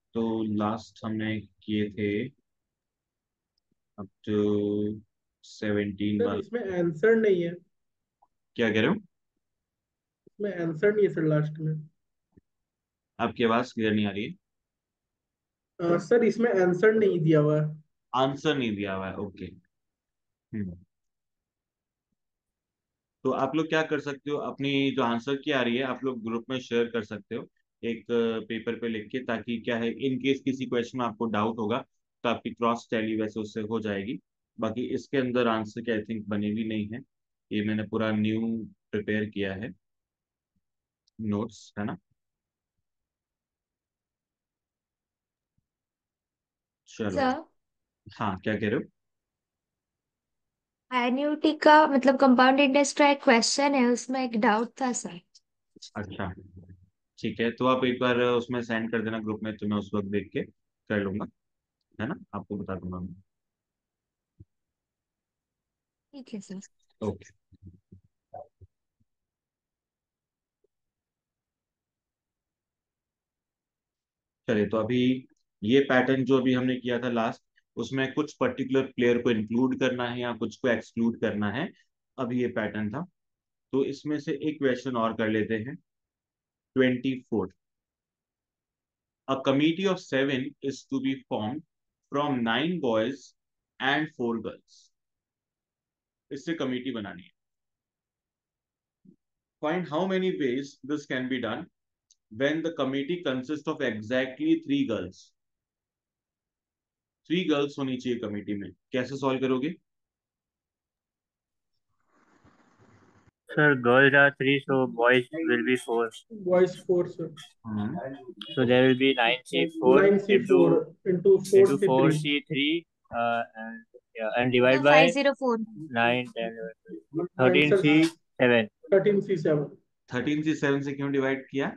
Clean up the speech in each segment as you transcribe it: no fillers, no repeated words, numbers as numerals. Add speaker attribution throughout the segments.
Speaker 1: तो लास्ट हमने किए थे अप टू 17
Speaker 2: सर
Speaker 1: वाला।
Speaker 2: इसमें आंसर नहीं है।
Speaker 1: क्या कह रहे हो?
Speaker 2: इसमें आंसर नहीं है सर लास्ट में।
Speaker 1: आपकी आवाज क्लियर नहीं आ रही है।
Speaker 2: सर इसमें आंसर नहीं दिया हुआ है।
Speaker 1: आंसर नहीं दिया हुआ है, ओके। हम्म। तो आप लोग क्या कर सकते हो, अपनी जो आंसर की आ रही है आप लोग ग्रुप में शेयर कर सकते हो एक पेपर पे लिख के, ताकि क्या है, इन केस किसी क्वेश्चन में आपको डाउट होगा तो आपकी क्रॉस टैली वैसे उससे हो जाएगी। बाकी इसके अंदर आंसर की आई थिंक बनी भी नहीं है। ये मैंने पूरा न्यू प्रिपेयर किया है, नोट्स है ना। चलो।
Speaker 3: सर,
Speaker 1: हाँ, क्या कह रहे हो?
Speaker 3: एन्युटी का मतलब कंपाउंड इंटरेस्ट का एक क्वेश्चन है, उसमें एक डाउट था सर।
Speaker 1: अच्छा, ठीक है, तो आप एक बार उसमें सेंड कर देना ग्रुप में, तो मैं उस वक्त देख के कर लूंगा, है ना, आपको बता दूंगा मैं।
Speaker 3: ठीक है सर।
Speaker 1: ओके। चलिए, तो अभी ये पैटर्न जो अभी हमने किया था लास्ट, उसमें कुछ पर्टिकुलर प्लेयर को इंक्लूड करना है या कुछ को एक्सक्लूड करना है। अभी ये पैटर्न था, तो इसमें से एक क्वेश्चन और कर लेते हैं। 24, a committee of 7 is to be form from 9 boys and 4 girls. इससे कमिटी बनानी है। Find how many ways this can be done when the committee consist of exactly 3 girls. 3 girls होनी चाहिए कमिटी में, कैसे सॉल्व करोगे?
Speaker 4: Sir, girls are three, so boys will be four.
Speaker 2: Boys four sir.
Speaker 1: Hmm.
Speaker 4: So there will be 9C4
Speaker 2: 9C4
Speaker 4: into
Speaker 2: into four C
Speaker 4: four
Speaker 2: three
Speaker 4: C3, and yeah, and
Speaker 3: तो
Speaker 4: divide by
Speaker 3: 504।
Speaker 4: 9, 10, 11,
Speaker 2: and sir
Speaker 4: 13C7.
Speaker 2: 13C7।
Speaker 1: 13 से 7 से क्यों divide किया?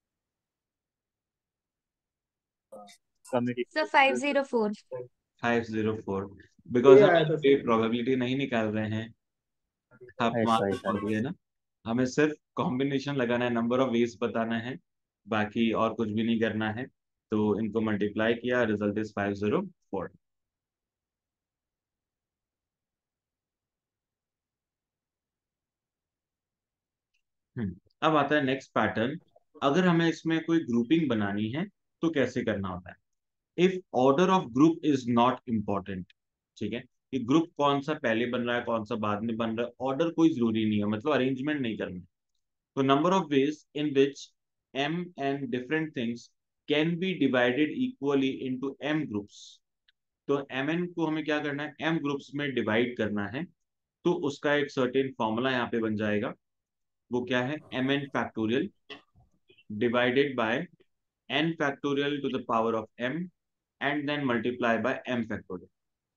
Speaker 4: Committee.
Speaker 3: Sir 504।
Speaker 1: 504,
Speaker 2: ये
Speaker 1: because हम
Speaker 2: आया था
Speaker 1: ये
Speaker 2: सर।
Speaker 1: प्रोबेबिलिटी नहीं निकाल रहे हैं। आप
Speaker 4: Yes,
Speaker 1: वहां पे
Speaker 4: sorry,
Speaker 1: पहुंच
Speaker 4: sorry.
Speaker 1: गए ना। हमें सिर्फ कॉम्बिनेशन लगाना है, नंबर ऑफ वेज बताना है, बाकी और कुछ भी नहीं करना है। तो इनको मल्टीप्लाई किया, रिजल्ट इज 504। अब आता है नेक्स्ट पैटर्न। अगर हमें इसमें कोई ग्रुपिंग बनानी है तो कैसे करना होता है? If order of group is not important, ठीक है, कि ग्रुप कौन सा पहले बन रहा है कौन सा बाद में बन रहा है, ऑर्डर कोई जरूरी नहीं है, मतलब अरेंजमेंट नहीं करना। तो number of ways in which m and different things can be divided equally into m groups। तो mn को हमें क्या करना है, m ग्रुप्स में डिवाइड करना है। तो उसका एक सर्टेन फॉर्मूला यहाँ पे बन जाएगा। वो क्या है, mn factorial divided by n factorial to the power of m and then multiply by m factorial.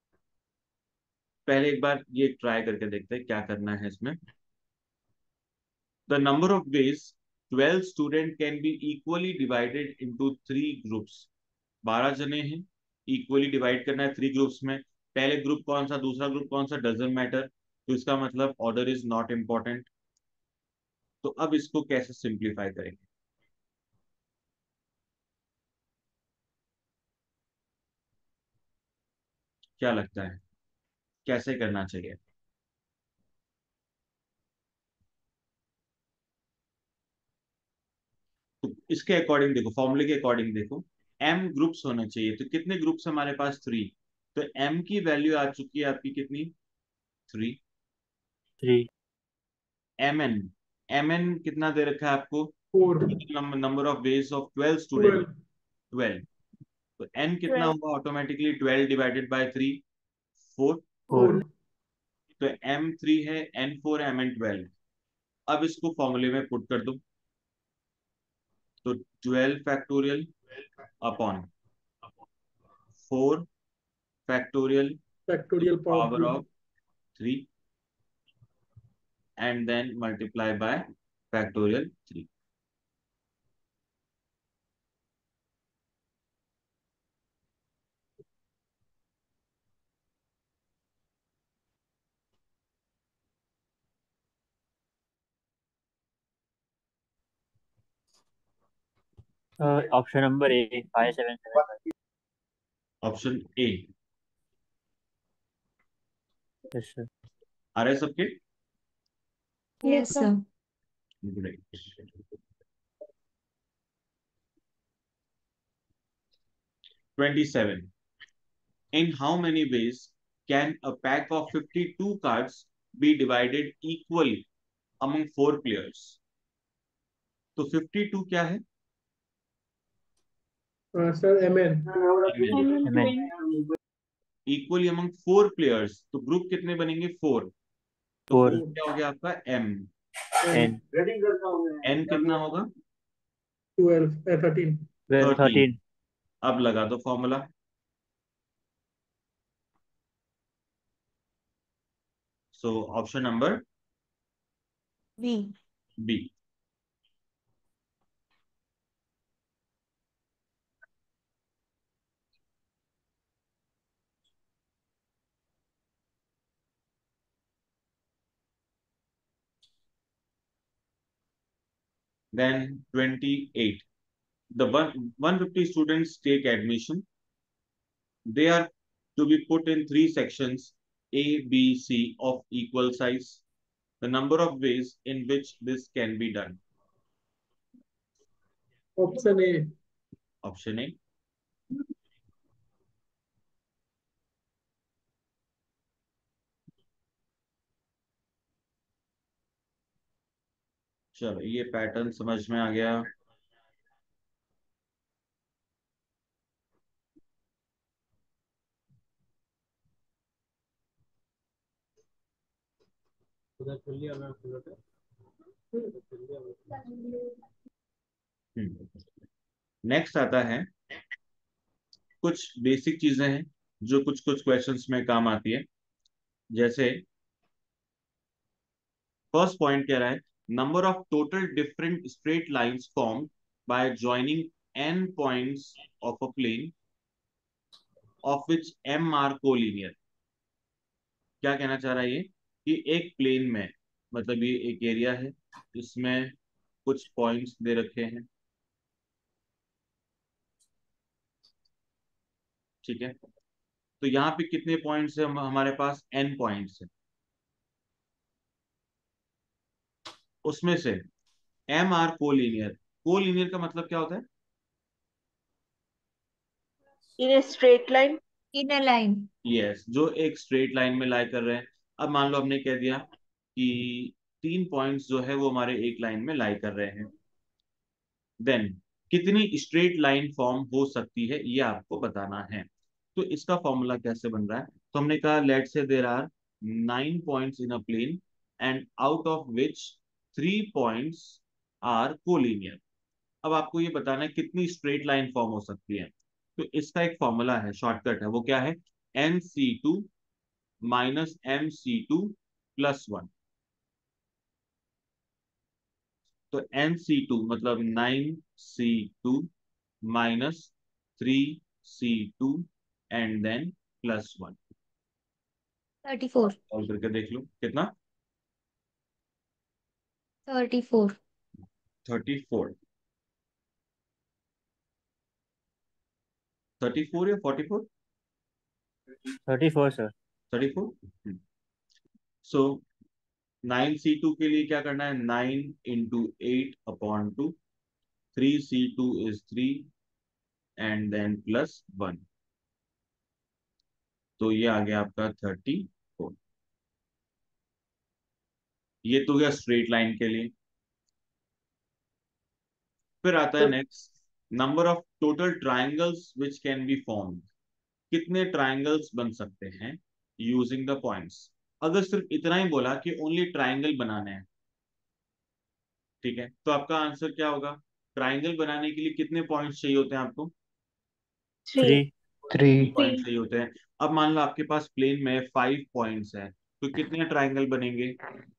Speaker 1: पहले एक बार ये ट्राई करके देखते हैं क्या करना है इसमें। The number of ways 12 student can be equally divided into 3 groups. 12 जने हैं, इक्वली डिवाइड करना है 3 ग्रुप्स में। पहले ग्रुप कौन सा दूसरा ग्रुप कौन सा डजेंट मैटर, तो इसका मतलब ऑर्डर इज नॉट इम्पॉर्टेंट। तो अब इसको कैसे सिंप्लीफाई करेंगे? क्या लगता है, कैसे करना चाहिए? तो इसके अकॉर्डिंग देखो, फॉर्मूले के अकॉर्डिंग देखो, एम ग्रुप्स होने चाहिए, तो कितने ग्रुप्स हमारे पास 3। तो एम की वैल्यू आ चुकी है आपकी कितनी, 3।
Speaker 4: 3.
Speaker 1: एम एन, एम एन कितना दे रखा है आपको,
Speaker 2: four.
Speaker 1: Number of ways of 12 student,
Speaker 2: 12।
Speaker 1: 12। तो एन कितना
Speaker 3: 12।
Speaker 1: होगा ऑटोमेटिकली, 12 डिवाइडेड बाय 3, 4।
Speaker 4: 4.
Speaker 2: 4।
Speaker 1: तो एम 3 है, एन 4 है, एम एन 12। अब इसको फॉर्मूले में पुट कर दो। तो 12 factorial upon 4 factorial to
Speaker 2: factorial power
Speaker 1: power
Speaker 2: 3।
Speaker 1: Of 3 and then multiply by factorial 3।
Speaker 4: Option number A 5775।
Speaker 1: Option A.
Speaker 4: Yes sir.
Speaker 1: आ रहे हैं सबके?
Speaker 3: Yes, sir.
Speaker 1: Great. 27. In how many ways can a pack of 52 cards be divided equally among 4 players? तो 52 क्या है?
Speaker 2: Sir MN।
Speaker 4: MN.
Speaker 1: Equally among 4 players, तो group कितने बनेंगे? 4। तो 4
Speaker 4: 4
Speaker 1: क्या हो गया आपका? M।
Speaker 4: एन।
Speaker 1: N कितना होगा?
Speaker 2: 12 13।
Speaker 1: 13।
Speaker 4: 13।
Speaker 1: अब लगा दो formula. So option number
Speaker 3: B.
Speaker 1: B. Then 28. The 150 students take admission. They are to be put in 3 sections A, B, C of equal size. The number of ways in which this can be done.
Speaker 2: Option A.
Speaker 1: Option A. चलो ये pattern समझ में आ गया। Next आता है, कुछ basic चीजें हैं जो कुछ कुछ क्वेश्चंस में काम आती है। जैसे फर्स्ट पॉइंट कह रहा है, number of total different straight lines form by joining n points of a plane of which m are collinear. क्या कहना चाह रहा है ये कि एक प्लेन में, मतलब ये एक एरिया है, इसमें कुछ पॉइंट्स दे रखे हैं, ठीक है। तो यहाँ पे कितने पॉइंट्स है? हमारे पास n पॉइंट्स है। उसमें से m आर कोलिनियर। कोलिनियर का मतलब क्या होता है?
Speaker 5: In a straight line.
Speaker 3: In a line.
Speaker 1: Yes, जो एक स्ट्रेट लाइन में लाई कर रहे हैं। अब मान लो हमने कह दिया कि 3 पॉइंट्स जो है वो हमारे एक लाइन में लाई कर रहे हैं, देन कितनी स्ट्रेट लाइन फॉर्म हो सकती है ये आपको बताना है। तो इसका फॉर्मूला कैसे बन रहा है? तो हमने कहा let say there are 9 points in a plane and out of which 3 points are collinear. अब आपको ये बताना है कितनी स्ट्रेट लाइन फॉर्म हो सकती है। तो इसका एक फॉर्मूला है, शॉर्टकट है, वो क्या है? NC2 minus MC2 plus 1। तो NC2 मतलब 9C2 minus 3C2 and then plus 1।
Speaker 3: 34.
Speaker 1: और करके देख लो कितना?
Speaker 3: 34.
Speaker 1: 34। 34 या 44?
Speaker 4: 34 सर।
Speaker 1: 34। सो 9C2 के लिए क्या करना है? 9 × 8/2। 3C2 is 3 and then plus 1। तो ये आ गया आपका 34। ये तो गया स्ट्रेट लाइन के लिए। फिर आता है next, number of total triangles which can be formed. कितने ट्राइंगल्स बन सकते हैं यूजिंग द पॉइंट्स। अगर सिर्फ इतना ही बोला कि ओनली ट्राइंगल बनाने हैं, ठीक है, तो आपका आंसर क्या होगा? ट्राइंगल बनाने के लिए कितने पॉइंट्स चाहिए होते हैं आपको?
Speaker 4: 3।
Speaker 1: 3 पॉइंट चाहिए होते हैं। अब मान लो आपके पास प्लेन में 5 पॉइंट्स है, तो कितने ट्राइंगल बनेंगे?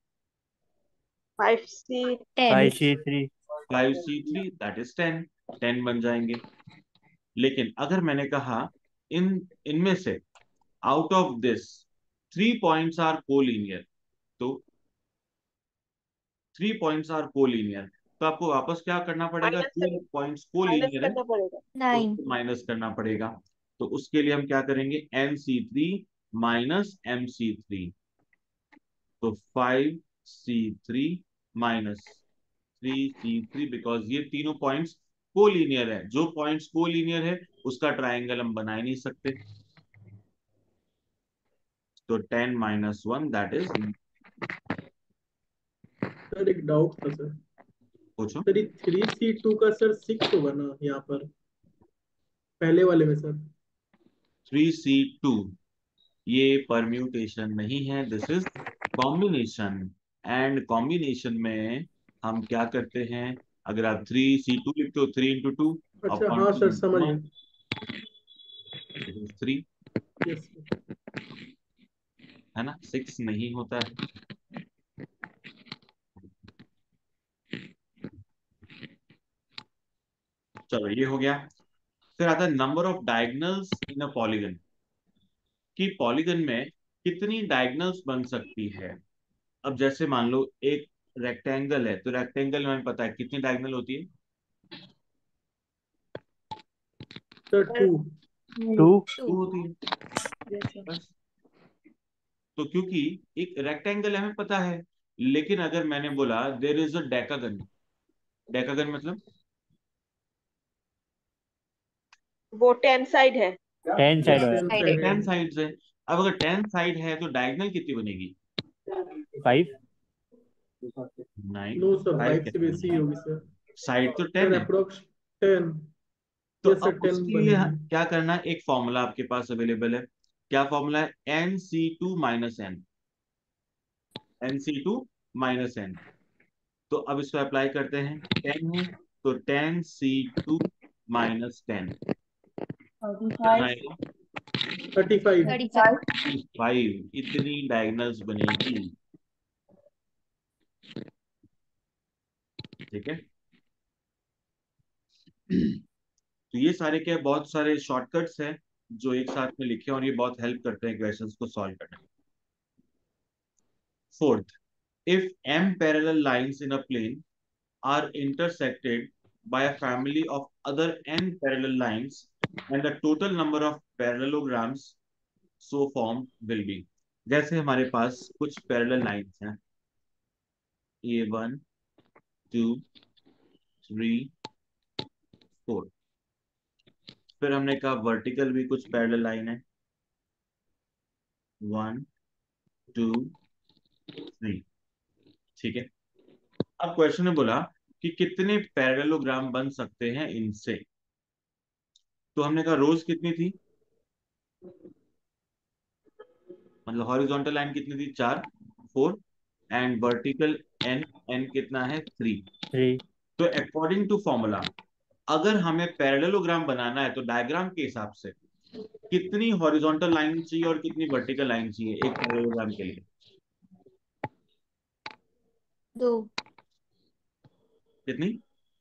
Speaker 5: 5C.
Speaker 3: 10.
Speaker 4: 5C3।
Speaker 1: 5C3 that is 10। 10 बन जाएंगे। लेकिन अगर मैंने कहा इन इनमें से out of this 3 points are collinear, तो 3 पॉइंट्स आर कोलिनियर, तो आपको वापस क्या करना पड़ेगा,
Speaker 5: माइनस
Speaker 1: जो पॉइंट्स को
Speaker 5: माइनस
Speaker 1: लीनियर है
Speaker 5: करना पड़ेगा।
Speaker 3: 9.
Speaker 1: उसको माइनस करना पड़ेगा। तो उसके लिए हम क्या करेंगे, NC3 माइनस MC3, तो 5C3 माइनस 3C3, बिकॉज ये तीनों पॉइंट्स कोलीनियर है। जो पॉइंट्स कोलीनियर है उसका ट्रायंगल हम बना ही नहीं सकते। तो 10 माइनस 1 दैट इज,
Speaker 2: सर एक डाउट था सर।
Speaker 1: पूछो।
Speaker 2: सर ये 3C2 का सर 6 होगा ना यहाँ पर पहले वाले में सर?
Speaker 1: 3C2 ये परम्यूटेशन नहीं है, this is combination. And combination में हम क्या करते हैं, अगर आप 3C2 लिखते हो, 3 into 2
Speaker 2: अच्छा
Speaker 1: अपॉन
Speaker 2: हाँ
Speaker 1: 2
Speaker 2: सर समझ गए।
Speaker 1: 3,
Speaker 2: यस।
Speaker 1: है ना, 6 नहीं होता है। चलो ये हो गया। फिर आता है number of diagonals in a polygon, कि पॉलीगन में कितनी डायगोनल्स बन सकती है। अब जैसे मान लो एक रेक्टेंगल है, तो रेक्टेंगल में हमें पता है कितनी डायगोनल होती है,
Speaker 2: सर
Speaker 5: सर
Speaker 2: 2।
Speaker 4: 2.
Speaker 1: 2
Speaker 3: 2.
Speaker 1: होती है बस। तो क्योंकि एक रेक्टेंगल हमें पता है, लेकिन अगर मैंने बोला there is a decagon, decagon मतलब
Speaker 5: वो 10 साइड है।
Speaker 4: 10 साइड
Speaker 2: यस
Speaker 4: होगा.
Speaker 2: 10
Speaker 3: Sided.
Speaker 2: साइड है।
Speaker 1: 10 साइड्स है। अब अगर 10 साइड है तो डायगोनल कितनी बनेगी,
Speaker 4: 5.
Speaker 1: 9।
Speaker 2: नो सर
Speaker 1: 5
Speaker 2: 5 से
Speaker 1: कैसे
Speaker 2: बेसी ही
Speaker 1: बनेगी,
Speaker 2: होगी सर।
Speaker 1: साइड तो
Speaker 2: सर
Speaker 1: 10 है।
Speaker 2: अप्रोक्स 10।
Speaker 1: तो
Speaker 2: यस
Speaker 1: अब
Speaker 2: सर 10
Speaker 1: उसके लिए
Speaker 2: बनेगी।
Speaker 1: क्या करना है, एक फॉर्मूला आपके पास अवेलेबल है। क्या फॉर्मूला है, NC2 - N, NC2 - N। तो अब इसको अप्लाई करते हैं, 10 है तो 10C2 - 10 कितना
Speaker 5: 35
Speaker 1: आएगा,
Speaker 2: 35।
Speaker 3: 35.
Speaker 1: 5। इतनी डायगोनल्स बनेगी, ठीक है। तो ये सारे क्या, बहुत सारे शॉर्टकट्स हैं जो एक साथ में लिखे हैं, और ये बहुत हेल्प करते हैं क्वेश्चंस को सॉल्व करने में। Fourth, if m parallel lines in a plane are intersected by a family of other n parallel lines, and the total number of parallelograms so formed will be। जैसे हमारे पास कुछ parallel lines हैं, ये 1 2 3 4। फिर हमने कहा वर्टिकल भी कुछ पैरेलल लाइन है, 1 2 3, ठीक है। अब क्वेश्चन ने बोला कि कितने पैरेललोग्राम बन सकते हैं इनसे। तो हमने कहा रोज कितनी थी, मतलब हॉरिजॉन्टल लाइन कितनी थी, 4 4, एंड वर्टिकल एन, एन कितना है, 3।
Speaker 4: 3.
Speaker 1: तो अकॉर्डिंग टू फॉर्मूला, अगर हमें पैरेललोग्राम बनाना है तो डायग्राम के हिसाब से कितनी हॉरिजॉन्टल लाइन चाहिए और कितनी वर्टिकल लाइन चाहिए एक पैरेललोग्राम के लिए,
Speaker 3: 2.
Speaker 1: कितनी,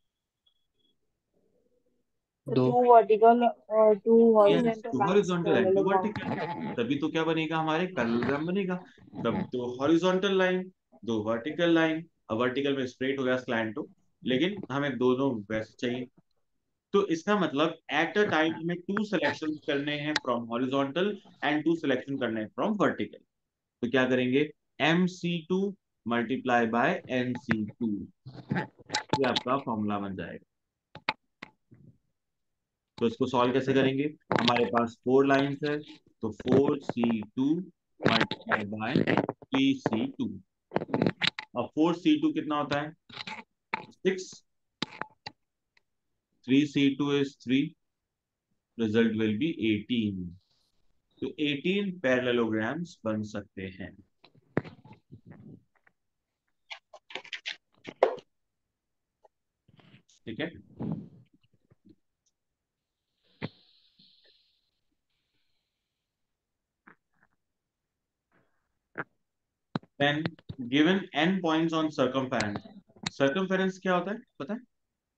Speaker 4: 2.
Speaker 5: 2 वर्टिकल और 2
Speaker 1: yes,
Speaker 5: horizontal
Speaker 1: 2
Speaker 5: lines
Speaker 1: horizontal and 2
Speaker 5: parallelogram.
Speaker 1: Vertical. तभी तो क्या बनेगा, हमारे पैरेललोग्राम बनेगा। तब 2 हॉरिजॉन्टल लाइन, 2 वर्टिकल लाइन। अब वर्टिकल में स्ट्रेट हो गया स्लैंट हो, लेकिन हमें दोनों वैसे चाहिए। तो इसका मतलब एट अ टाइम हमें 2 सिलेक्शन करने हैं फ्रॉम हॉरिजॉन्टल एंड 2 सिलेक्शन करने हैं फ्रॉम वर्टिकल। तो क्या करेंगे, MC2 मल्टीप्लाई बाय NC2, ये आपका फॉर्मूला बन जाएगा। तो इसको सॉल्व कैसे करेंगे, हमारे पास 4 लाइंस है, तो 4C2 मल्टीप्लाई बाय 3C2। अब 4C2 कितना होता है, 6, 3C2 is 3, result will be 18। तो 18 पैरेललोग्राम्स बन सकते हैं, ठीक है। Then given n points on circumference. Circumference क्या होता है पता है,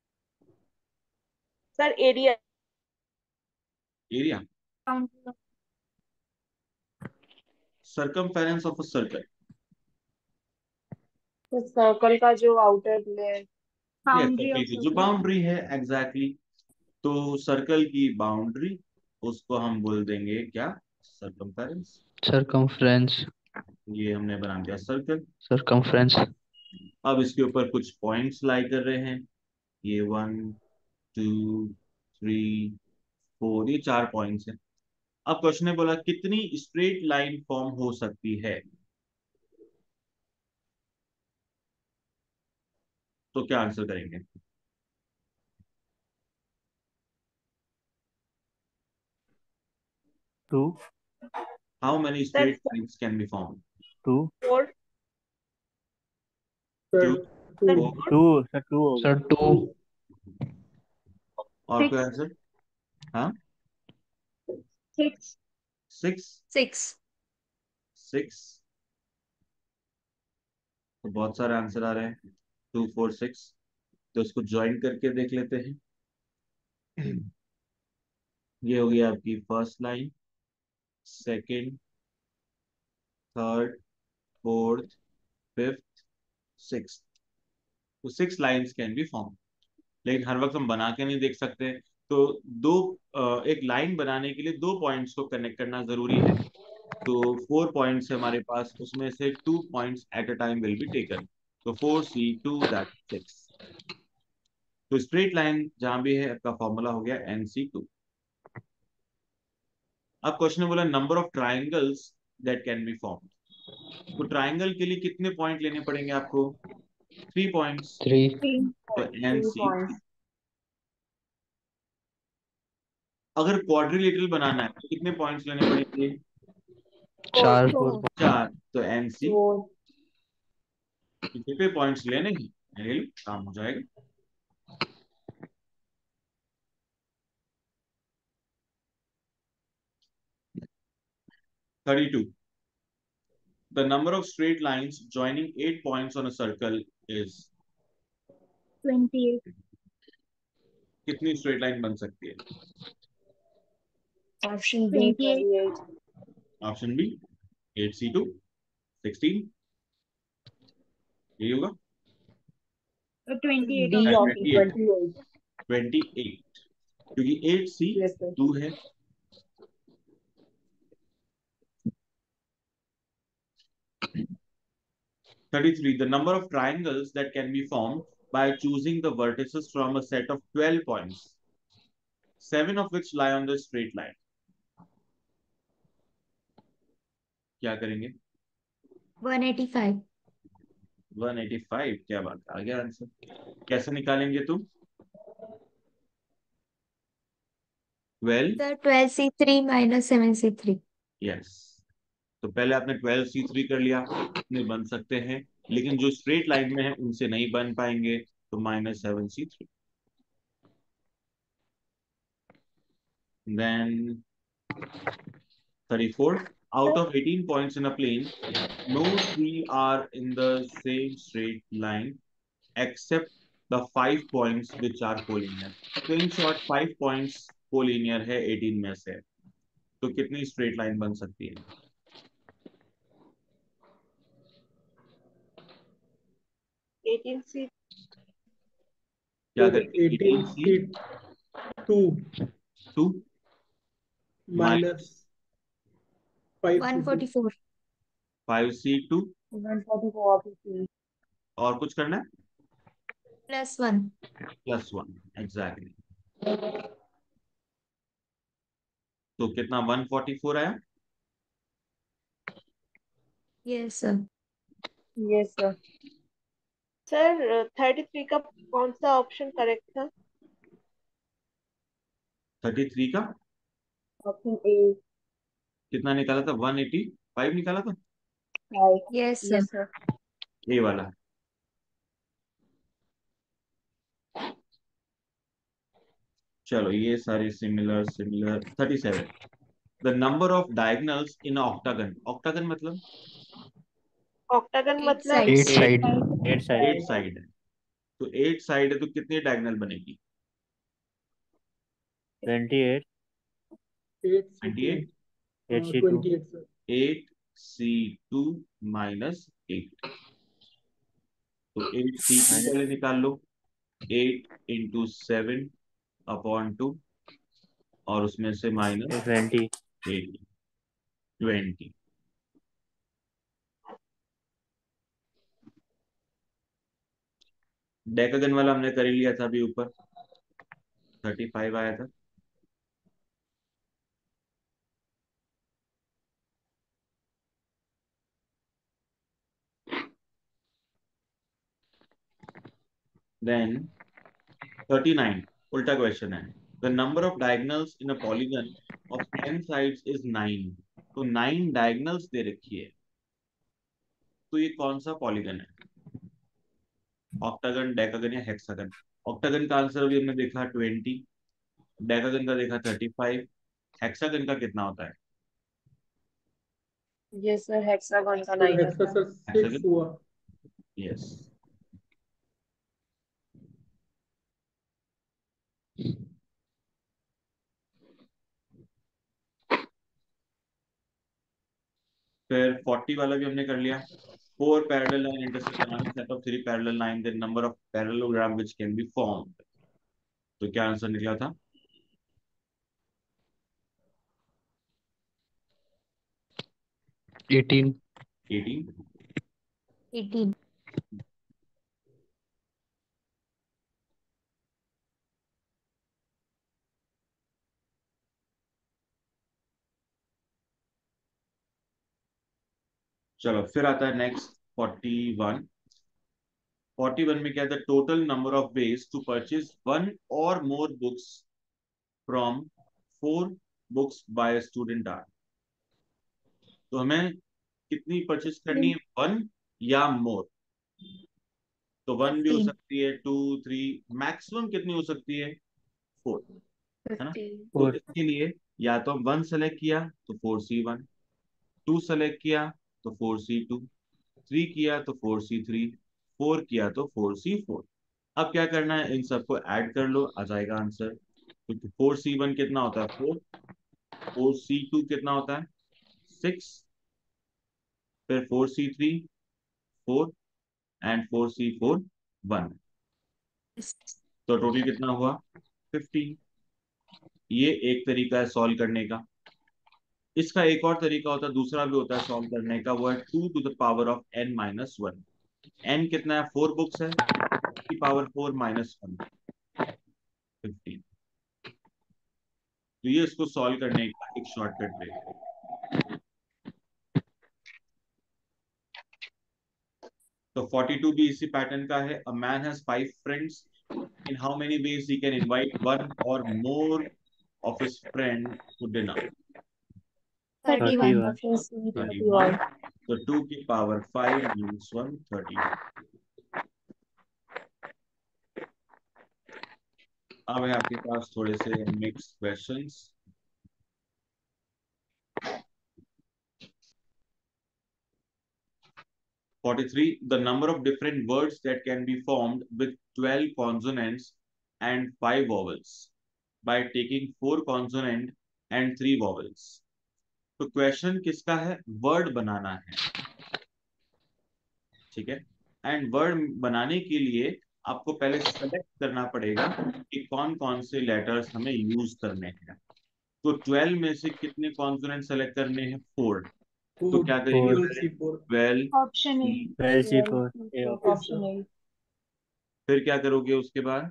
Speaker 5: sir area.
Speaker 1: Area, circumference of a circle.
Speaker 5: Circle का जो आउटर लेयर।
Speaker 1: ये
Speaker 3: बाउंड्री
Speaker 1: सर्कल
Speaker 3: ऑफ
Speaker 1: की जो बाउंड्री है, एग्जैक्टली। तो सर्कल की बाउंड्री, उसको हम बोल देंगे क्या? सरकमफेरेंस।
Speaker 6: circumference,
Speaker 1: ये हमने बना दिया सर्कल।
Speaker 6: circumference,
Speaker 1: अब इसके ऊपर कुछ पॉइंट्स लाई कर रहे हैं। ये 1 2 3 4, ये 4 पॉइंट्स हैं। अब क्वेश्चन ने बोला कितनी स्ट्रेट लाइन फॉर्म हो सकती है, तो क्या आंसर करेंगे?
Speaker 4: 2,
Speaker 1: how many
Speaker 5: sir
Speaker 1: straight lines can be form?
Speaker 4: 2,
Speaker 5: 4
Speaker 1: two,
Speaker 2: sir
Speaker 5: sir
Speaker 2: 2
Speaker 1: 4,
Speaker 4: 2 sir, 2 हो
Speaker 6: sir,
Speaker 4: गया।
Speaker 6: 2,
Speaker 1: और कोई आंसर? हाँ,
Speaker 3: 6
Speaker 1: 6।
Speaker 3: 6
Speaker 1: 6, तो बहुत सारे आंसर आ रहे हैं। 2 4 6, तो उसको ज्वाइन करके देख लेते हैं। ये हो गई आपकी first line, second, third, fourth, fifth, six. तो 6 लाइन्स कैन बी फॉर्म। लेकिन हर वक्त हम बना के नहीं देख सकते। तो दो एक लाइन बनाने के लिए 2 पॉइंट्स को कनेक्ट करना जरूरी है। तो 4 पॉइंट्स है हमारे पास, उसमें से 2 points at a time will be taken. तो 4C2 दैट 6। तो स्ट्रेट लाइन जहां भी है आपका फॉर्मूला हो गया NC2। अब क्वेश्चन ने बोला number of triangles that can be form. तो ट्राइंगल के लिए कितने पॉइंट लेने पड़ेंगे आपको? 3 पॉइंट्स।
Speaker 6: 3,
Speaker 1: तो
Speaker 5: 3
Speaker 1: NC।
Speaker 5: पॉइंट्स।
Speaker 1: अगर क्वाड्रिलेटरल बनाना है तो कितने पॉइंट्स लेने पड़ेंगे?
Speaker 6: 4,
Speaker 3: 4
Speaker 1: 4। तो NC।
Speaker 5: 4
Speaker 1: कितने पॉइंट्स लेने हैं, ले लो, काम हो जाएगा। "32. The number of straight lines joining 8 points on a circle is."
Speaker 3: 28
Speaker 1: कितनी स्ट्रेट लाइन बन सकती है?
Speaker 5: Option B
Speaker 3: 28
Speaker 5: 28
Speaker 1: option B 8C2 16, यही होगा।
Speaker 3: 28
Speaker 5: डी
Speaker 3: ऑप्शन
Speaker 5: ऑप्शन
Speaker 1: 28,
Speaker 5: 28
Speaker 1: 28, क्योंकि 8C
Speaker 5: यस सर
Speaker 1: 2 है। "33. The number of triangles that can be formed by choosing the vertices from a set of 12 points, 7 of which lie on the straight line." क्या करेंगे?
Speaker 3: 185
Speaker 1: 185, क्या बात है, आ गया आंसर। कैसे निकालेंगे तुम? 12।
Speaker 3: Sir 12C3 minus 7C3
Speaker 1: yes. तो पहले आपने 12C3 कर लिया, इतने बन सकते हैं। लेकिन जो स्ट्रेट लाइन में है उनसे नहीं बन पाएंगे, तो -7C3। Then 34. Out of 18 points in a plane, no 3 are in the same straight line except the 5 points which are collinear. तो इन शॉर्ट 5 पॉइंट्स कोलिनियर है 18 में से। तो कितनी स्ट्रेट लाइन बन सकती है?
Speaker 5: 18 सी
Speaker 1: क्या
Speaker 2: सर
Speaker 1: करेंगे?
Speaker 2: 18C2
Speaker 1: 18C2
Speaker 2: minus 5C2
Speaker 3: 144
Speaker 1: 5C2।
Speaker 5: 144 option
Speaker 1: और कुछ करना है?
Speaker 3: +1
Speaker 1: +1, एग्जैक्टली। तो कितना 144 आया?
Speaker 3: Yes sir
Speaker 5: yes sir sir 33 का कौन सा ऑप्शन करेक्ट था
Speaker 1: 33 का
Speaker 5: ऑप्शन ए
Speaker 1: कितना निकाला था? 185 निकाला था।
Speaker 3: यस सर
Speaker 5: यस सर
Speaker 1: ये वाला। चलो ये सारे similar similar. 37. The number of diagonals in octagon. Octagon मतलब
Speaker 5: ऑक्टागन
Speaker 3: 8
Speaker 5: मतलब
Speaker 6: 8
Speaker 3: साइड्स
Speaker 4: 8,
Speaker 6: side,
Speaker 4: 8 साइड।
Speaker 1: 8 साइड है। तो 8 साइड है तो कितनी डायगनल बनेगी?
Speaker 4: 28,
Speaker 2: 8C2
Speaker 1: 98।
Speaker 4: 8C2,
Speaker 2: 28 sir
Speaker 1: 8C2 -8। तो 8C2
Speaker 4: माइनस
Speaker 1: पहले निकाल लो। 8 into 7/2 और उसमें से माइनस
Speaker 4: 20.
Speaker 1: 80, 20। डेकागन वाला हमने कर ही लिया था अभी ऊपर, 35 आया था। देन 39 उल्टा क्वेश्चन है। The number of diagonals in a polygon of 10 sides is 9। तो 9 डायगोनल्स दे रखी है, तो ये कौन सा पॉलीगन है? ऑक्टागन, डेकागन या हेक्सागन? ऑक्टागन का आंसर अभी हमने देखा 20, डेकागन का देखा 35, हेक्सागन का कितना होता है?
Speaker 5: ये सर हेक्सागन का
Speaker 2: सर
Speaker 5: 9
Speaker 2: हेक्सा
Speaker 5: होता है।
Speaker 2: सर 6 हुआ।
Speaker 1: यस। फिर 40 वाला भी हमने कर लिया। 4 parallel line intersect a set of 3 parallel line, the number of parallelogram which can be formed. तो क्या आंसर निकला था?
Speaker 6: 18.
Speaker 1: 18।
Speaker 3: 18.
Speaker 1: चलो फिर आता है नेक्स्ट 41। 41 में क्या है? The total number of ways to purchase one or more books from 4 books by student are. तो हमें कितनी परचेज करनी है? 1 या मोर। तो 1 भी हो
Speaker 3: 15.
Speaker 1: सकती है, 2, 3, मैक्सिमम कितनी हो सकती है? 4, है ना?
Speaker 5: 15।
Speaker 1: तो
Speaker 4: 4.
Speaker 1: इसके लिए या तो 1 सेलेक्ट किया तो 4C1, 2 सेलेक्ट किया तो 4C2, 3 किया तो 4C3, 4 किया तो 4C4। अब क्या करना है? इन सबको ऐड कर लो, आ जाएगा आंसर। क्योंकि 4C1 कितना होता है? 4। 4C2 कितना होता है? 6। फिर 4C3 4 एंड 4C4 1। तो टोटल कितना हुआ? 15। ये एक तरीका है सॉल्व करने का। इसका एक और तरीका होता है, दूसरा भी होता है सॉल्व करने का, वो है 2 to the power of n - 1। n कितना है? 4 बुक्स है, की पावर 4 -1, 15। तो ये इसको सॉल्व करने का एक शॉर्टकट वे है। तो 42 भी इसी पैटर्न का है। A man has 5 friends, in how many ways he can invite one or more of his friend to dinner?
Speaker 3: 31.
Speaker 4: 31.
Speaker 1: 31। तो 2 की पावर 5 - 1, 31। अब है आपके पास थोड़े से mix questions. 43. The number of different words that can be formed with 12 consonants and 5 vowels by taking 4 consonant and 3 vowels। तो question किसका है? वर्ड बनाना है, ठीक है। एंड वर्ड बनाने के लिए आपको पहले सेलेक्ट करना पड़ेगा कि कौन कौन से लेटर्स हमें यूज करने हैं। तो 12 में से कितने कॉन्सोनेंट सेलेक्ट करने हैं? 4। तो क्या करेंगे?
Speaker 2: 12
Speaker 1: पहले
Speaker 2: C4।
Speaker 1: 12
Speaker 5: option A.
Speaker 1: C,
Speaker 4: 12 C4.
Speaker 2: Okay
Speaker 5: option
Speaker 2: sir.
Speaker 5: A.
Speaker 1: फिर क्या करोगे उसके बाद?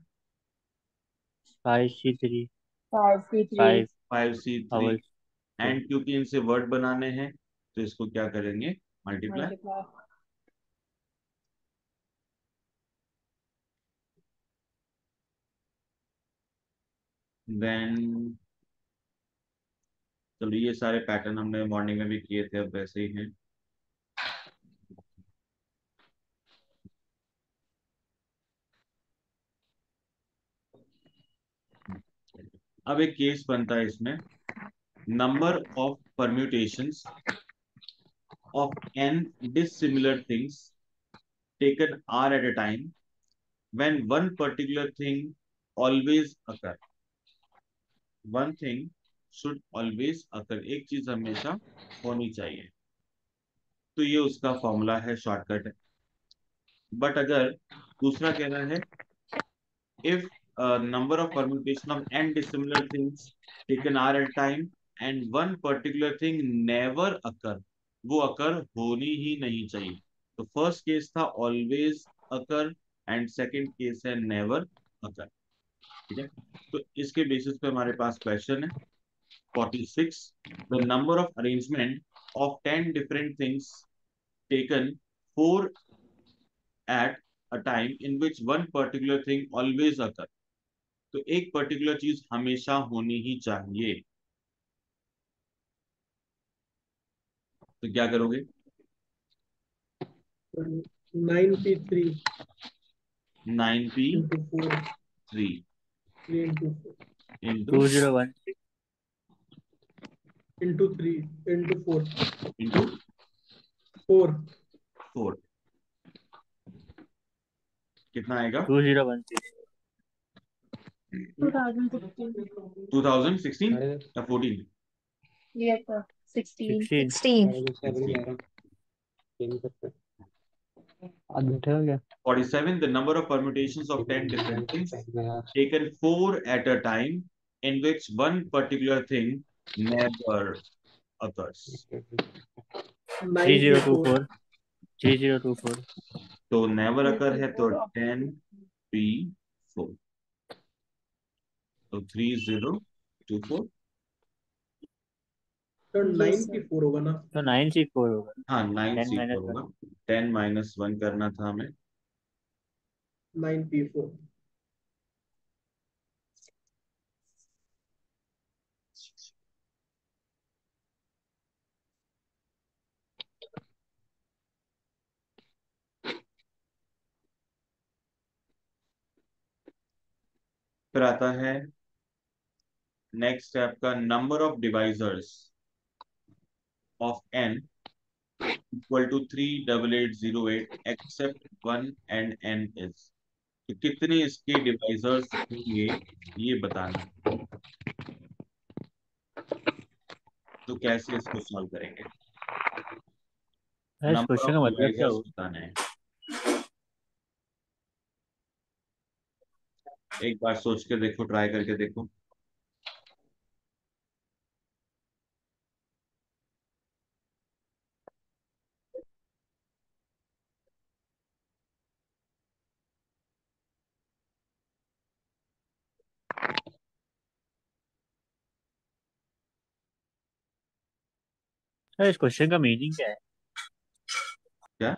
Speaker 4: 5 C3.
Speaker 5: 5C3।
Speaker 4: 5
Speaker 1: 5C3।
Speaker 4: vowels.
Speaker 1: And क्योंकि इनसे वर्ड बनाने हैं तो इसको क्या करेंगे? मल्टीप्लाई।
Speaker 5: मल्टीप्लाई।
Speaker 1: देन चलो ये सारे पैटर्न हमने मॉर्निंग में भी किए थे, अब वैसे ही हैं। अब एक केस बनता है इसमें, number of permutations of n dissimilar things taken are at a time when one particular thing always occur। one thing should always occur, एक चीज हमेशा होनी चाहिए। तो ये उसका फॉर्मूला है, शॉर्टकट है। बट अगर दूसरा कह रहा है if number of permutation of n dissimilar things taken are at time and one particular thing never occur, वो अकर होनी ही नहीं चाहिए। तो फर्स्ट केस था always occur and second case है नेवर अकर। ठीक है, तो इसके बेसिस पे हमारे पास क्वेश्चन है 46, the number of arrangement of 10 different things taken 4 at a time in which one particular thing always occur। तो एक पर्टिकुलर चीज हमेशा होनी ही चाहिए, तो क्या करोगे?
Speaker 2: 9p3
Speaker 1: 9p
Speaker 2: into 4
Speaker 1: 3
Speaker 2: 3 into 4
Speaker 1: into
Speaker 4: 2016
Speaker 2: into 3 into 4
Speaker 1: into
Speaker 2: 4
Speaker 1: 4 कितना आएगा?
Speaker 4: 2016
Speaker 1: 2016 या 14?
Speaker 5: Yes, sir. 16.
Speaker 4: 16
Speaker 3: 16
Speaker 6: आज बैठे हो क्या
Speaker 1: 47, the number of permutations of 10 different things taken 4 at a time in which one particular thing never occurs।
Speaker 2: 9p4
Speaker 4: 3024
Speaker 1: तो नेवर अकर है तो 10p4, तो 3024।
Speaker 2: तो
Speaker 5: Yes, sir.
Speaker 2: 9p4 होगा ना
Speaker 4: तो 9C4 होगा।
Speaker 1: हाँ
Speaker 4: 10
Speaker 1: 9c4
Speaker 4: minus
Speaker 1: होगा, 10 - 1 करना था हमें।
Speaker 2: 9p4
Speaker 1: फिर आता है नेक्स्ट है आपका number of divisors of n equal to 38808 except 1 and n is. तो कितने इसके डिवाइजर्स होंगे ये बताना, तो कैसे इसको सॉल्व करेंगे?
Speaker 4: इस
Speaker 1: नंबर
Speaker 4: क्वेश्चन
Speaker 1: ऑफ
Speaker 4: का मतलब क्या
Speaker 1: डिवाइजर्स
Speaker 4: हो?
Speaker 1: बताना है। एक बार सोच के देखो, ट्राई करके देखो।
Speaker 4: सर इस क्वेश्चन का मीनिंग क्या है?
Speaker 1: क्या?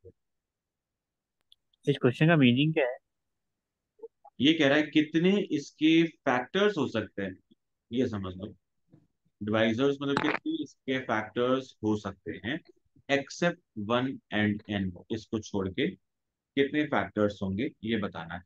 Speaker 4: इस क्वेश्चन का मीनिंग क्या है?
Speaker 1: ये कह रहा है कितने इसके फैक्टर्स हो सकते हैं, ये समझ लो। डिवाइजर्स मतलब कितने इसके फैक्टर्स हो सकते हैं एक्सेप्ट 1 एंड n, इसको छोड़ के कितने फैक्टर्स होंगे ये बताना है।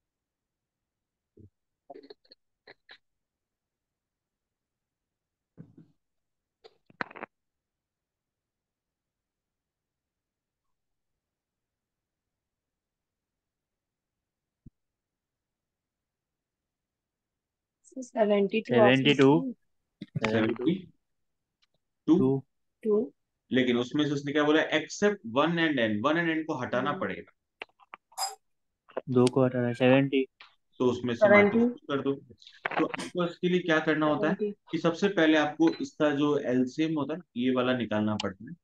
Speaker 5: So 72
Speaker 4: 72
Speaker 1: 72
Speaker 4: 2
Speaker 5: 2.
Speaker 1: लेकिन उसमें से उसने क्या बोला? Except 1 and n, 1 and n को हटाना पड़ेगा,
Speaker 4: 2 को हटाना है 70
Speaker 1: तो उसमें से
Speaker 5: 70.
Speaker 1: माइनस कर दो। तो आपको इसके लिए क्या करना होता है
Speaker 5: 70.
Speaker 1: कि सबसे पहले आपको इसका जो एलसीएम होता है ये वाला निकालना पड़ता है।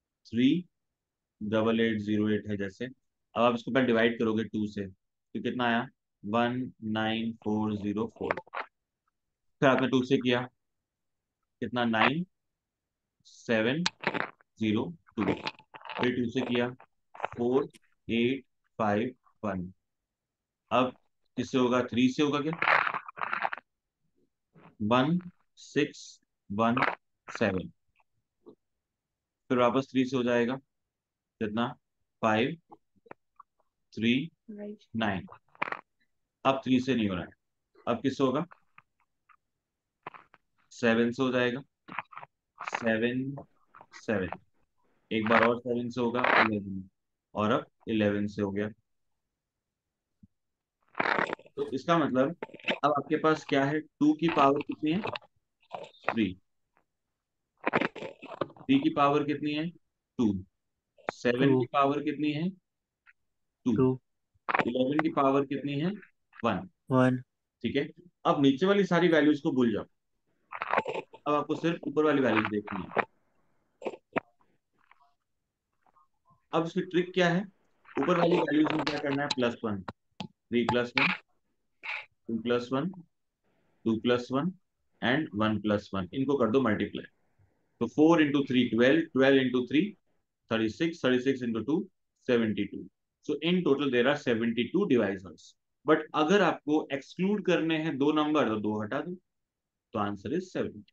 Speaker 1: 38808 है जैसे, अब आप इसको पहले डिवाइड करोगे 2 से, तो कितना आया? 19404। फिर आपने 2 से किया, कितना? 9702। फिर 2 से किया 4851। अब किससे होगा? 3 से होगा क्या? 1617। फिर वापस 3 से हो जाएगा, कितना? 539।
Speaker 5: Right.
Speaker 1: अब 3 से नहीं हो रहा है, अब किससे होगा? 7 से हो जाएगा, 7 एक बार और 7 से होगा 11, और अब 11 से हो गया। तो इसका मतलब अब आपके पास क्या है? 2 की पावर कितनी है? 3। 3 की पावर कितनी है? 2। 7 की
Speaker 4: 2
Speaker 1: पावर कितनी है? 2।
Speaker 4: 2
Speaker 1: 11 की पावर कितनी है? 1।
Speaker 4: 1.
Speaker 1: ठीक है, अब नीचे वाली सारी वैल्यूज को भूल जाओ, अब आपको सिर्फ ऊपर वाली वैल्यूज देखनी है। अब इसकी ट्रिक क्या है, ऊपर वाली वैल्यूज में क्या करना है, +1, 3+1, 2+1, 2+1 एंड 1+1, इनको कर दो मल्टीप्लाई। तो 4 × 3 12, 12 × 3 36, 36 × 2 72। So in total there are 72 divisors. But अगर आपको एक्सक्लूड करने हैं दो नंबर तो दो हटा दो, तो आंसर इज 70।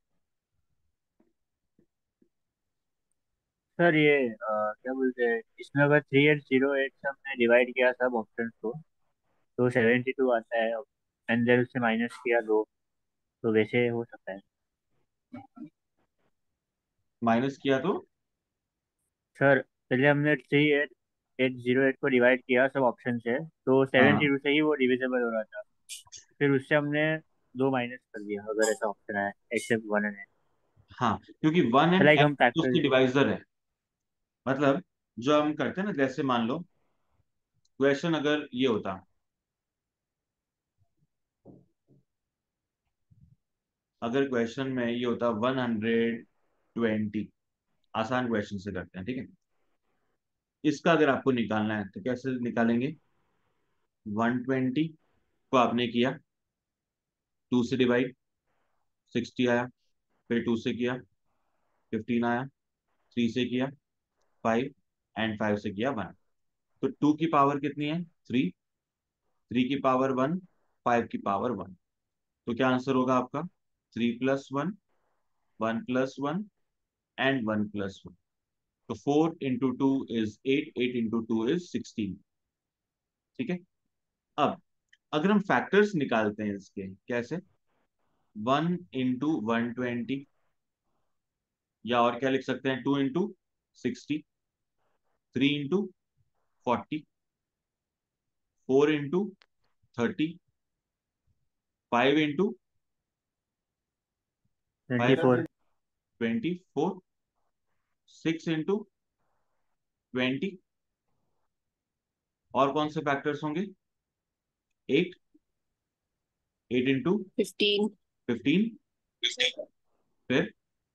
Speaker 4: सर ये क्या बोलते हैं, इसमें अगर 3808 से हमने डिवाइड किया सब ऑप्शन को तो 72 आता है, एंड देन उससे माइनस किया 2, तो वैसे हो सकता है।
Speaker 1: माइनस किया तो
Speaker 4: सर पहले हमने 3808 को डिवाइड किया सब ऑप्शन से, तो
Speaker 1: हाँ
Speaker 4: 72 से ही वो डिविजिबल हो रहा था, फिर उससे हमने 2 माइनस कर दिया अगर ऐसा ऑप्शन है, एक्सेप्ट 1 एंड
Speaker 1: हाँ, क्योंकि 1 एंड
Speaker 4: लाइक हम
Speaker 1: n
Speaker 4: फैक्टर।
Speaker 1: उसकी डिवाइजर है। मतलब जो हम करते हैं ना, जैसे मान लो क्वेश्चन अगर ये होता, अगर क्वेश्चन में ये होता 120, आसान क्वेश्चन से करते हैं, ठीक है। इसका अगर आपको निकालना है तो कैसे निकालेंगे, 120 को आपने किया 2 से डिवाइड, 60 आया, फिर 2 से किया 15 आया, 3 से किया 5 एंड 5 से किया 1। तो 2 की पावर कितनी है, 3, 3 की पावर 1, 5 की पावर 1। तो क्या आंसर होगा आपका, 3+1, 1+1 एंड 1+1। तो 4 × 2 इज 8, 8 × 2 इज 16। ठीक है, अब अगर हम फैक्टर्स निकालते हैं इसके, कैसे, 1 × 120, या और क्या लिख सकते हैं, 2 × 60, 3 × 40, 4 × 30, 5 ×
Speaker 4: 24।
Speaker 1: 24, 6 × 20, और कौन से फैक्टर्स होंगे, 8, 8 × 15, फिर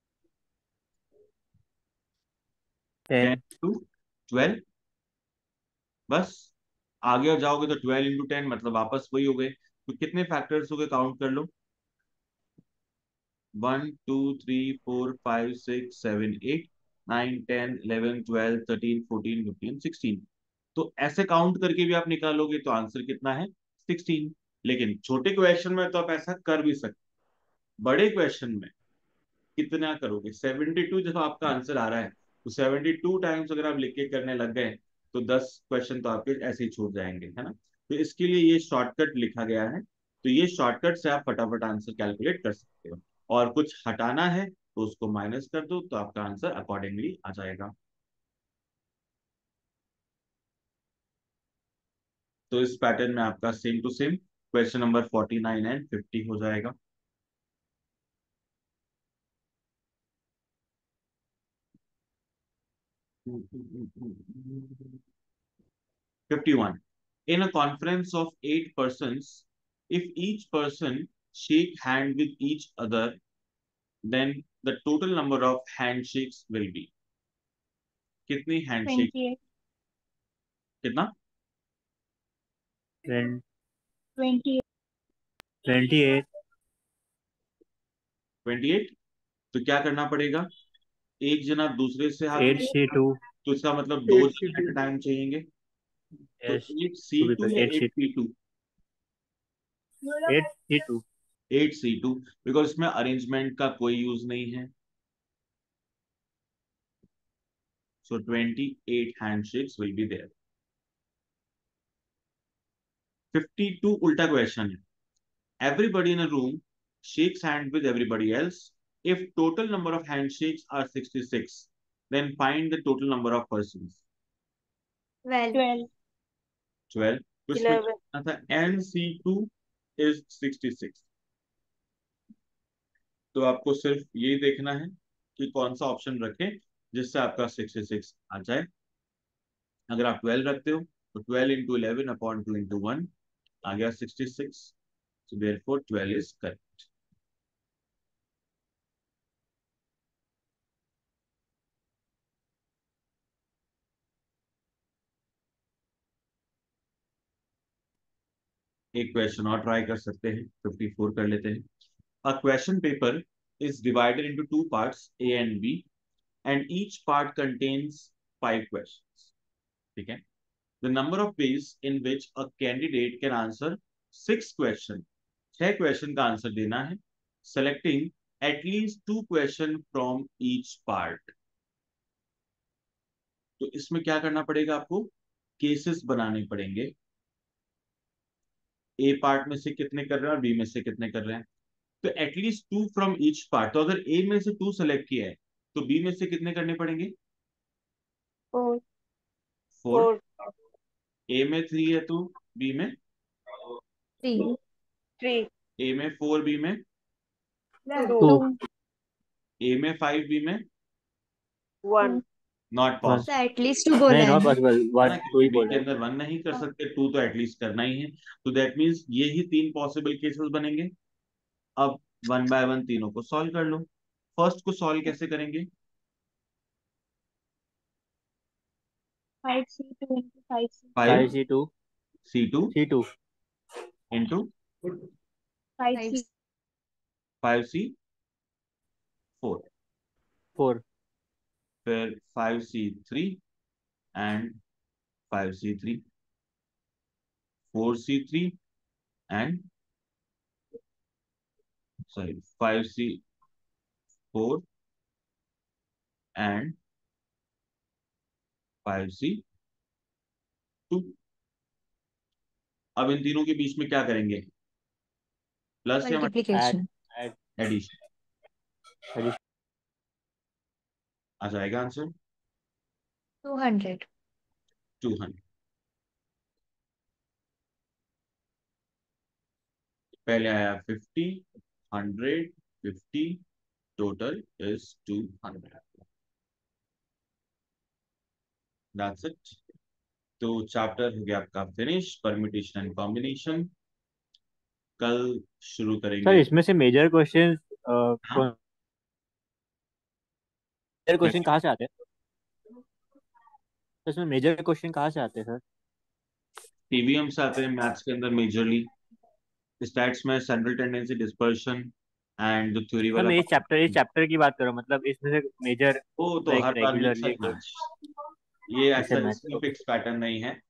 Speaker 1: 10
Speaker 4: 10।
Speaker 1: × 12, बस। आगे और जाओगे तो 12 × 10 मतलब वापस वही हो गए। तो कितने फैक्टर्स हो गए, काउंट कर लो, 1 2 3 4 5 6 7 8 9 10 11 12 13 14 15 16। तो ऐसे काउंट करके भी आप निकालोगे तो आंसर कितना है, 16। लेकिन छोटे क्वेश्चन में तो आप ऐसा कर भी सकते, बड़े क्वेश्चन में कितना करोगे, 72 जब आपका आंसर आ रहा है तो 72 टाइम्स अगर आप लिख के करने लग गए तो 10 क्वेश्चन तो आपके ऐसे ही छूट जाएंगे, है ना। तो इसके लिए ये शॉर्टकट लिखा गया है, तो ये शॉर्टकट से आप फटाफट आंसर कैलकुलेट कर सकते हो। और कुछ हटाना है तो उसको माइनस कर दो, तो आपका आंसर अकॉर्डिंगली आ जाएगा। तो इस पैटर्न में आपका same to same question number 49 and 50 हो जाएगा। 51. In a conference of 8 persons, if each person shake hand with each other, then the total number of handshakes will be, कितनी हैंडशेक,
Speaker 5: 28,
Speaker 1: कितना,
Speaker 5: 28,
Speaker 4: 28।
Speaker 1: 28। तो क्या करना पड़ेगा, एक जना दूसरे से हाथ मिला,
Speaker 4: 8C2।
Speaker 1: तो इसका मतलब दो जने एट
Speaker 2: 8C2।
Speaker 1: अ टाइम चाहिए। तो
Speaker 4: यस,
Speaker 1: 8C2 या 8P2,
Speaker 4: 8C2।
Speaker 1: 8C2, बिकॉज इसमें अरेंजमेंट का कोई यूज नहीं है। So 28 handshakes will be there. 52 उल्टा क्वेश्चन है, everybody in a room shakes hand with everybody else. If total number of handshakes are 66, then find the total number of persons.
Speaker 3: 12.
Speaker 5: 12,
Speaker 1: 12. तो इसमें
Speaker 5: 11.
Speaker 1: क्या था, NC2 is 66। तो आपको सिर्फ ये देखना है कि कौन सा ऑप्शन रखें जिससे आपका 66 आ जाए। अगर आप 12 रखते हो तो 12 × 11 अपॉन 2 × 1, आ गया 66, so therefore 12 is correct. एक क्वेश्चन और ट्राई कर सकते हैं, 54 कर लेते हैं. A question paper is divided into two parts, A and B, and each part contains 5 questions. ठीक है. The number of ways in which a candidate can answer 6 questions. 6 question का आंसर देना है, selecting at least 2 questions from each part. तो इसमें क्या करना पड़ेगा आपको? केसेस बनाने पड़ेंगे. ए पार्ट में से कितने कर रहे हैं और बी में से कितने कर रहे हैं. तो एटलीस्ट 2 फ्रॉम ईच पार्ट. तो अगर ए में से 2 सेलेक्ट किया है तो बी में से कितने करने पड़ेंगे?
Speaker 5: 4
Speaker 1: 4.
Speaker 5: 4
Speaker 1: ए में 3 है तो बी में
Speaker 3: 3.
Speaker 5: 3
Speaker 1: ए में 4, बी में
Speaker 5: 2
Speaker 3: 2.
Speaker 1: ए में 5, बी में
Speaker 5: 1
Speaker 1: नॉट
Speaker 4: वन
Speaker 1: पॉसिबल.
Speaker 3: तो एटलीस्ट 2 बोला
Speaker 4: नहीं,
Speaker 3: है
Speaker 4: नॉट
Speaker 3: ना.
Speaker 4: पॉसिबल,
Speaker 1: है ना,
Speaker 4: वन टू
Speaker 1: क्योंकि
Speaker 4: ही
Speaker 1: बी के
Speaker 4: बोला है.
Speaker 1: अंदर 1 नहीं कर सकते, 2 तो एटलीस्ट करना ही है. तो दैट मीन्स ये ही 3 पॉसिबल केसेस बनेंगे. अब 1 बाय 1 तीनों को सॉल्व कर लो. फर्स्ट को सॉल्व कैसे करेंगे?
Speaker 5: 5C2 into 5C
Speaker 1: 5
Speaker 4: 5C2
Speaker 1: C2
Speaker 4: C2
Speaker 1: into
Speaker 5: 5C
Speaker 1: 5C4,
Speaker 4: 4
Speaker 1: फिर 5C3 and 5C3, 4C3 and sorry 5C4 and 5C2. अब इन तीनों के बीच में क्या करेंगे? प्लस या
Speaker 4: add
Speaker 3: multiplication.
Speaker 4: Add
Speaker 1: addition.
Speaker 4: Addition.
Speaker 1: आ जाएगा आंसर
Speaker 3: 200.
Speaker 1: 200. पहले आया 50, 100, 50, टोटल इज 200. That's it. तो चैप्टर हो गया आपका फिनिश, परम्यूटेशन एंड कॉम्बिनेशन. कल शुरू
Speaker 4: सर,
Speaker 1: करेंगे.
Speaker 4: इसमें से मेजर क्वेश्चन
Speaker 1: हाँ,
Speaker 4: मेजर क्वेश्चन कहाँ से आते हैं? तो इसमें मेजर क्वेश्चन कहाँ से आते हैं सर?
Speaker 1: टीवीएम से आते हैं मैथ्स के अंदर मेजरली. स्टैट्स में सेंट्रल टेंडेंसी, डिस्पर्शन एंड जो थ्योरी
Speaker 4: सर,
Speaker 1: वाला
Speaker 4: मैं इस
Speaker 1: part.
Speaker 4: चैप्टर की बात कर रहा हूँ, मतलब इसमें से मेजर
Speaker 1: वो तो
Speaker 4: लाइक
Speaker 1: हर बार मिक्स
Speaker 4: रेगुलरली
Speaker 1: एंड मैच. ये
Speaker 4: जैसे
Speaker 1: ऐसा
Speaker 4: मैथ.
Speaker 1: इसमें फिक्स पैटर्न नहीं है.